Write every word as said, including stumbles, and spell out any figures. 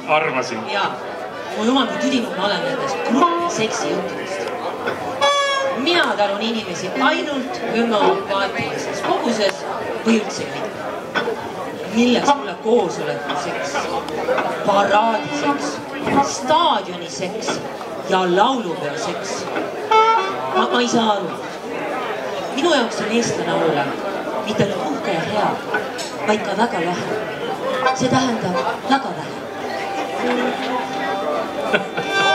arvasin. Jaa, mu jumal, kui tüdinud ma olen nendest gruppi seksijuttudest. Mina talun inimesi ainult hümnomaatilises koguses või üldse mitte. Milleks mulle koosoleku seks, paraadiseks, staadioniseks ja laulupeo seks? Ma, ma ei saa aru. Minu jaoks on eestlane olla mitte ainult uhke ja hea, vaid ka väga lahe. See tähendab väga vähe.